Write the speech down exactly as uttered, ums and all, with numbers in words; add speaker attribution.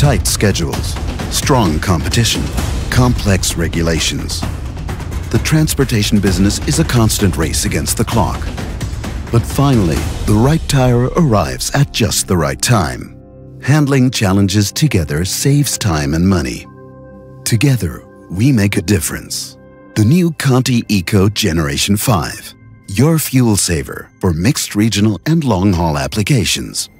Speaker 1: tight schedules, strong competition, complex regulations. The transportation business is a constant race against the clock. But finally, the right tire arrives at just the right time. Handling challenges together saves time and money. Together, we make a difference. The new Conti Eco Generation five. Your fuel saver for mixed regional and long-haul applications.